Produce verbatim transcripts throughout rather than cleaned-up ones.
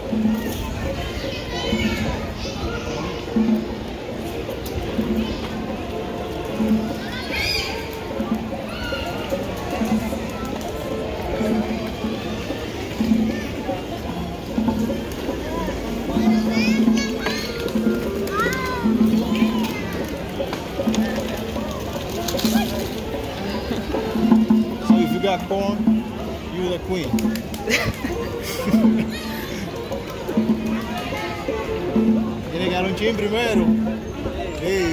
Got corn, you the queen. Tiene que dar un chin primero. Sí.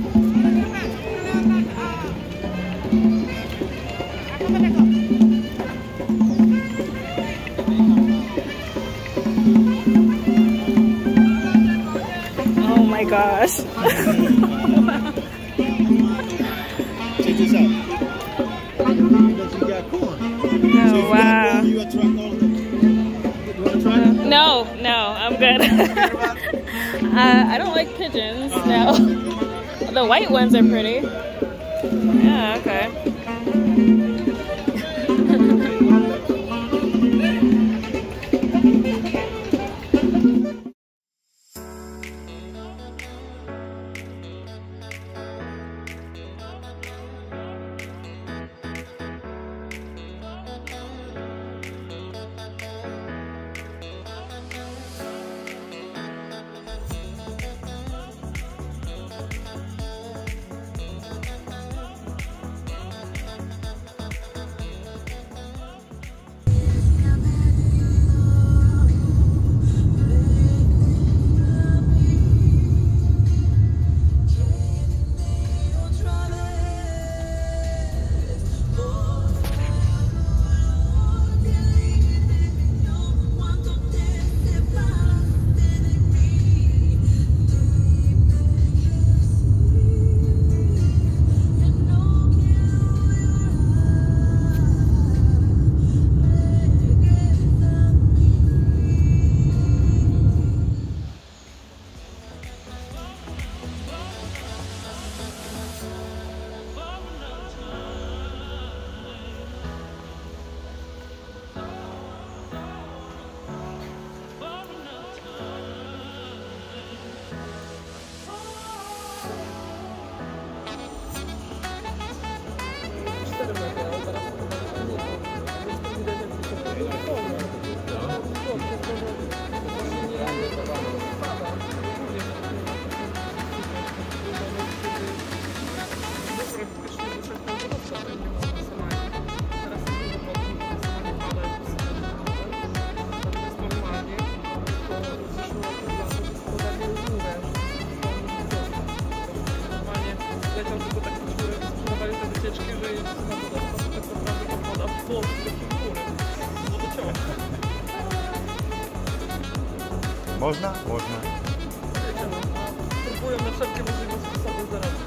Oh my gosh. Check this out. Oh, wow. No, no, I'm good. uh, I don't like pigeons, no. The white ones are pretty. Yeah, okay. Można? Można. Próbują na wszelkie możliwe sposoby zarobić.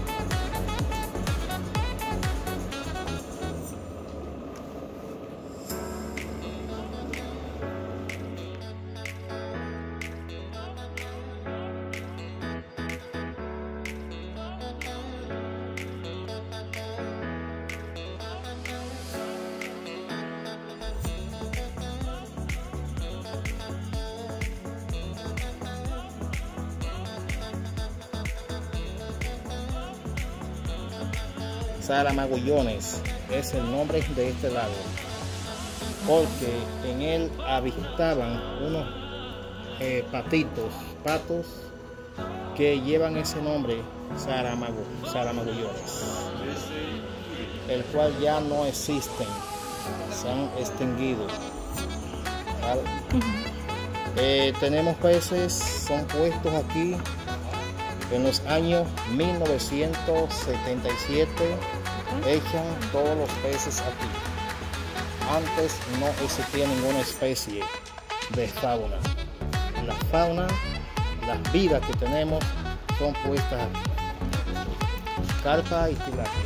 Saramagollones es el nombre de este lago, porque en él avistaban unos eh, patitos, patos que llevan ese nombre, Saramago, Saramagollones, el cual ya no existen, se han extinguido. ¿Vale? eh, tenemos peces, son puestos aquí en los años mil novecientos setenta y siete. Echan todos los peces aquí. Antes no existía ninguna especie de fauna. La fauna, las vidas que tenemos son puestas aquí. Carpa y tilapia.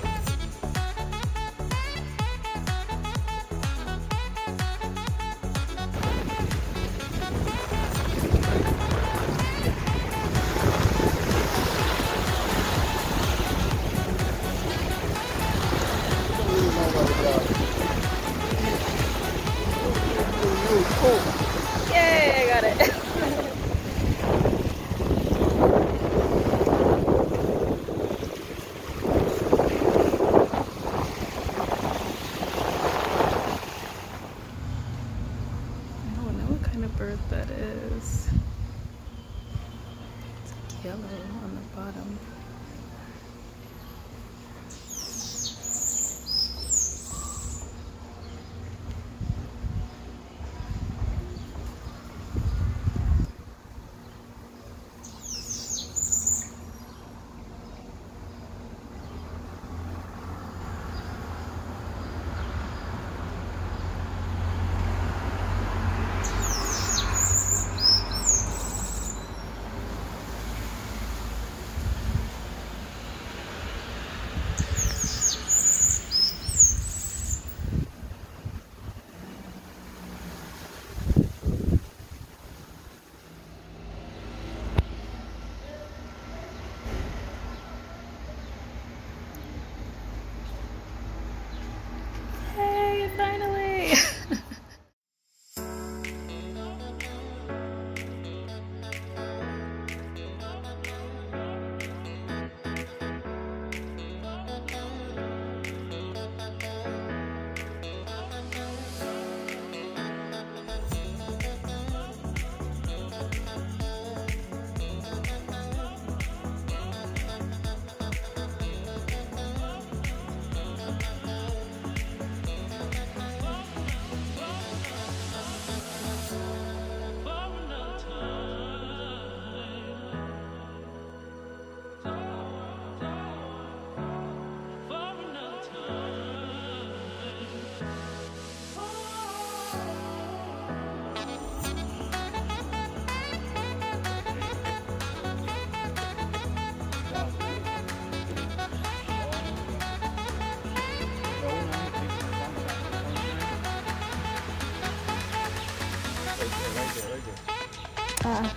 Yay, I got it. is. It's yellow on the bottom. Uh.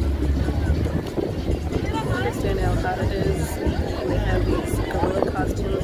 Understand how hot it is, and they have these gorilla costumes